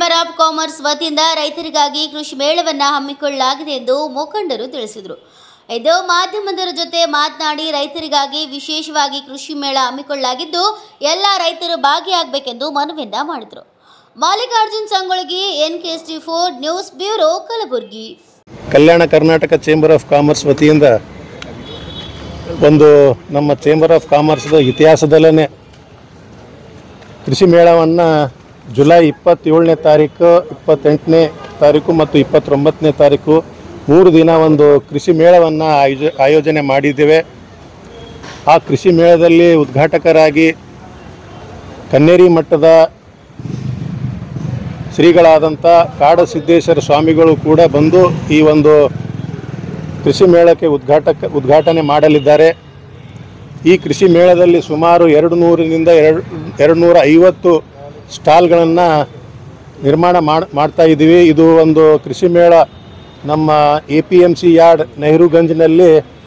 Chamber of commerce ವತಿಯಿಂದ ರೈತರಿಗಾಗಿ ಕೃಷಿ ಮೇಳವನ್ನು ಹಮ್ಮಿಕೊಳ್ಳಲಾಗಿದೆ ಎಂದು ಮುಖಂಡರು ತಿಳಿಸಿದರು. ಇದು ಮಾಧ್ಯಮದವರ ಜೊತೆ ಮಾತನಾಡಿ ರೈತರಿಗಾಗಿ ವಿಶೇಷವಾಗಿ ಕೃಷಿ ಮೇಳ ಹಮ್ಮಿಕೊಳ್ಳಲಾಗಿದ್ದು ಎಲ್ಲ ರೈತರು ಭಾಗಿಯಾಗಬೇಕೆಂದು ಮನವಿಯನ್ನ ಮಾಡಿದರು. Mallikarjun Sangolgi, NK64 news bureau, Kalaburagi. Kalyana Karnataka chamber of commerce ವತಿಯಿಂದ ಒಂದು ನಮ್ಮ ಚೇಂಬರ್ ಆಫ್ ಕಾಮರ್ಸ್ದ ಇತಿಹಾಸದಲ್ಲೇ ಕೃಷಿ ಮೇಳವನ್ನು ಜುಲೈ 27ನೇ ತಾರೀಕು, 28ನೇ ತಾರೀಕು ಮತ್ತು 29ನೇ ತಾರೀಕು 3 ದಿನ ಒಂದು ಕೃಷಿ ಮೇಳವನ್ನು ಆಯೋಜನೆ ಮಾಡಿದ್ದೇವೆ. ಆ ಕೃಷಿ ಮೇಳದಲ್ಲಿ ಉದ್ಘಾಟಕರಾಗಿ ಕನ್ನೇರಿ ಮಠದ ಶ್ರೀಗಳಾದಂಥ ಕಾಡಸಿದ್ದೇಶ್ವರ ಸ್ವಾಮಿಗಳು ಕೂಡ ಬಂದು ಈ ಒಂದು ಕೃಷಿ ಮೇಳಕ್ಕೆ ಉದ್ಘಾಟನೆ ಮಾಡಲಿದ್ದಾರೆ. ಈ ಕೃಷಿ ಮೇಳದಲ್ಲಿ ಸುಮಾರು 200ರಿಂದ 250 ಸ್ಟಾಲ್ಗಳನ್ನು ನಿರ್ಮಾಣ ಮಾಡ್ತಾ ಇದ್ದೀವಿ. ಇದು ಒಂದು ಕೃಷಿ ಮೇಳ ನಮ್ಮ APMC ಯಾರ್ಡ್ ನೆಹರುಗಂಜ್ನಲ್ಲಿ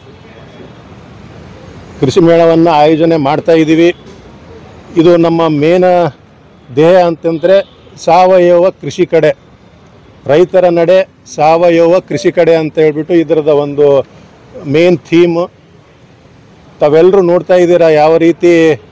ಕೃಷಿ ಮೇಳವನ್ನು ಆಯೋಜನೆ ಮಾಡ್ತಾ ಇದ್ದೀವಿ. ಇದು ನಮ್ಮ ಮೇನ್ ಧ್ಯೇಯ ಅಂತಂದರೆ ಸಾವಯವ ಕೃಷಿ ಕಡೆ, ರೈತರ ನಡೆ ಸಾವಯವ ಕೃಷಿ ಕಡೆ ಅಂತ ಹೇಳ್ಬಿಟ್ಟು ಇದರದ ಒಂದು ಮೇನ್ ಥೀಮ್. ತಾವೆಲ್ಲರೂ ನೋಡ್ತಾ ಇದ್ದೀರಾ ಯಾವ ರೀತಿ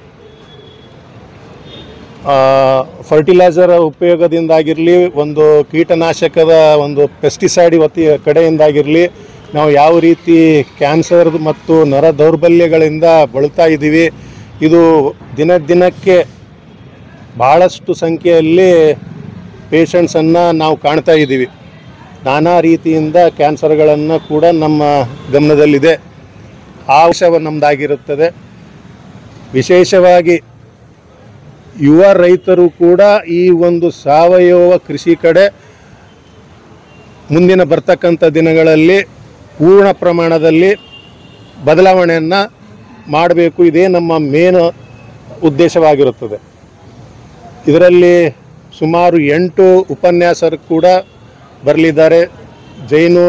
ಫರ್ಟಿಲೈಸರ್ ಉಪಯೋಗದಿಂದಾಗಿರಲಿ, ಒಂದು ಕೀಟನಾಶಕದ ಒಂದು ಪೆಸ್ಟಿಸೈಡ್ ಕಡೆಯಿಂದಾಗಿರಲಿ ನಾವು ಯಾವ ರೀತಿ ಕ್ಯಾನ್ಸರ್ ಮತ್ತು ನರ ದೌರ್ಬಲ್ಯಗಳಿಂದ ಬಳಲ್ತಾ ಇದ್ದೀವಿ. ಇದು ದಿನಕ್ಕೆ ಭಾಳಷ್ಟು ಸಂಖ್ಯೆಯಲ್ಲಿ ಪೇಷಂಟ್ಸನ್ನು ನಾವು ಕಾಣ್ತಾ ಇದ್ದೀವಿ. ನಾನಾ ರೀತಿಯಿಂದ ಕ್ಯಾನ್ಸರ್ಗಳನ್ನು ಕೂಡ ನಮ್ಮ ಗಮನದಲ್ಲಿದೆ. ಆ ವಿಷಯ ನಮ್ಮದಾಗಿರುತ್ತದೆ. ವಿಶೇಷವಾಗಿ ಯುವ ರೈತರು ಕೂಡ ಈ ಒಂದು ಸಾವಯವ ಕೃಷಿ ಕಡೆ ಮುಂದಿನ ಬರ್ತಕ್ಕಂಥ ದಿನಗಳಲ್ಲಿ ಪೂರ್ಣ ಪ್ರಮಾಣದಲ್ಲಿ ಬದಲಾವಣೆಯನ್ನು ಮಾಡಬೇಕು. ಇದೇ ನಮ್ಮ ಮೇನ್ ಉದ್ದೇಶವಾಗಿರುತ್ತದೆ. ಇದರಲ್ಲಿ ಸುಮಾರು 8 ಉಪನ್ಯಾಸರು ಕೂಡ ಬರಲಿದ್ದಾರೆ. ಜೈನು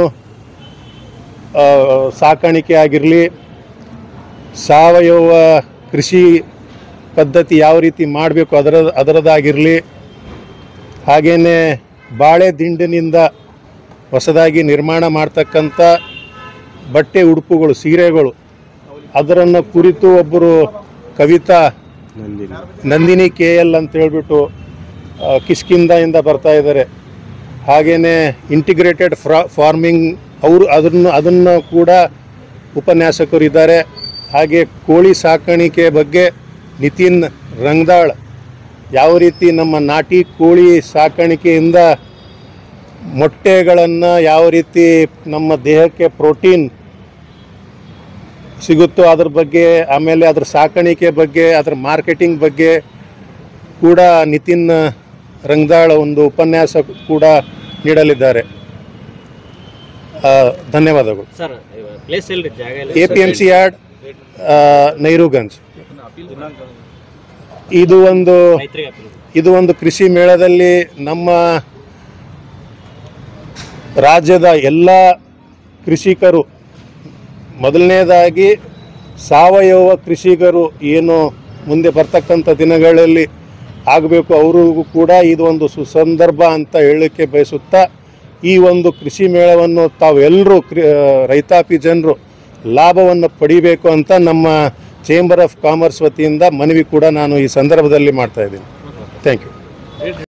ಸಾಕಾಣಿಕೆ ಆಗಿರಲಿ, ಸಾವಯವ ಕೃಷಿ ಪದ್ಧತಿ ಯಾವ ರೀತಿ ಮಾಡಬೇಕು ಅದರದಾಗಿರಲಿ, ಹಾಗೆಯೇ ಬಾಳೆ ದಿಂಡಿನಿಂದ ಹೊಸದಾಗಿ ನಿರ್ಮಾಣ ಮಾಡ್ತಕ್ಕಂಥ ಬಟ್ಟೆ ಉಡುಪುಗಳು, ಸೀರೆಗಳು, ಅದರನ್ನು ಕುರಿತು ಒಬ್ಬರು ಕವಿತಾ ನಂದಿನಿ KL ಅಂತ ಹೇಳ್ಬಿಟ್ಟು ಕಿಷ್ಕಿಂಧೆಯಿಂದ ಬರ್ತಾ ಇದ್ದಾರೆ. ಹಾಗೆಯೇ ಇಂಟಿಗ್ರೇಟೆಡ್ ಫಾರ್ಮಿಂಗ್ ಅದನ್ನು ಕೂಡ ಉಪನ್ಯಾಸಕರು ಇದ್ದಾರೆ. ಹಾಗೆ ಕೋಳಿ ಸಾಕಾಣಿಕೆ ಬಗ್ಗೆ ನಿತಿನ್ ರಂಗದಾಳ್, ಯಾವ ರೀತಿ ನಮ್ಮ ನಾಟಿ ಕೋಳಿ ಸಾಕಾಣಿಕೆಯಿಂದ ಮೊಟ್ಟೆಗಳನ್ನು ಯಾವ ರೀತಿ ನಮ್ಮ ದೇಹಕ್ಕೆ ಪ್ರೋಟೀನ್ ಸಿಗುತ್ತೋ ಅದ್ರ ಬಗ್ಗೆ, ಆಮೇಲೆ ಅದ್ರ ಸಾಕಾಣಿಕೆ ಬಗ್ಗೆ, ಅದ್ರ ಮಾರ್ಕೆಟಿಂಗ್ ಬಗ್ಗೆ ಕೂಡ ನಿತಿನ್ ರಂಗದಾಳ್ ಒಂದು ಉಪನ್ಯಾಸ ಕೂಡ ನೀಡಲಿದ್ದಾರೆ. ಧನ್ಯವಾದಗಳು ಸರ್. APMC yard Nehruganj. ಇದು ಒಂದು ಕೃಷಿ ಮೇಳದಲ್ಲಿ ನಮ್ಮ ರಾಜ್ಯದ ಎಲ್ಲ ಕೃಷಿಕರು, ಮೊದಲನೇದಾಗಿ ಸಾವಯವ ಕೃಷಿಕರು ಏನು ಮುಂದೆ ಬರ್ತಕ್ಕಂಥ ದಿನಗಳಲ್ಲಿ ಆಗಬೇಕು, ಅವರಿಗೂ ಕೂಡ ಇದು ಒಂದು ಸುಸಂದರ್ಭ ಅಂತ ಹೇಳಲಿಕ್ಕೆ ಬಯಸುತ್ತಾ ಈ ಒಂದು ಕೃಷಿ ಮೇಳವನ್ನು ತಾವೆಲ್ಲರೂ ರೈತಾಪಿ ಜನರು ಲಾಭವನ್ನು ಪಡಿಬೇಕು ಅಂತ ನಮ್ಮ ಚೇಂಬರ್ ಆಫ್ ಕಾಮರ್ಸ್ ವತಿಯಿಂದ ಮನವಿ ಕೂಡ ನಾನು ಈ ಸಂದರ್ಭದಲ್ಲಿ ಮಾಡ್ತಾ ಇದ್ದೀನಿ. Thank you.